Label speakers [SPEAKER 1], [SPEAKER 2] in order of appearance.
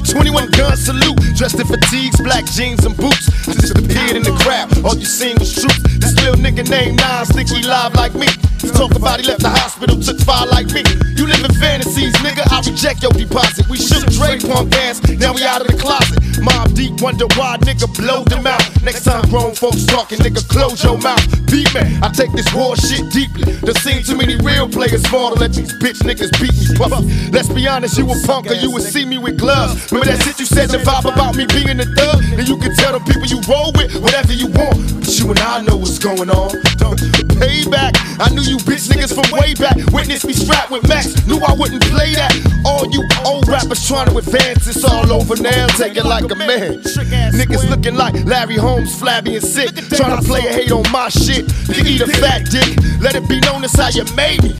[SPEAKER 1] 21 gun salute, dressed in fatigues, black jeans and boots. I just appeared in the crowd, all you seen was troops. This little nigga named Nas think he live like me. Talk about he left the hospital, took fire like me. You live in fantasies, nigga, I reject your deposit. We shook Dre punk ass, now we out of the closet. Mob Deep wonder why nigga blow them out. Next time grown folks talking, nigga, close your mouth. Beat me, I take this war shit deeply. There seen too many real players fall to let these bitch niggas beat me, puffy. Let's be honest, you a punk or you would see me with gloves. Remember that shit you said, the vibe about me being a thug? And you can tell the people you roll with whatever you want, but you and I know what's going on. Payback, I knew you bitch niggas from way back. Witness me strapped with Max, knew I wouldn't play that. All you old rappers trying to advance, it's all over now, take it like a man. Niggas looking like Larry Holmes, flabby and sick, trying to play a hate on my shit. You eat a fat dick, let it be known as how you made me.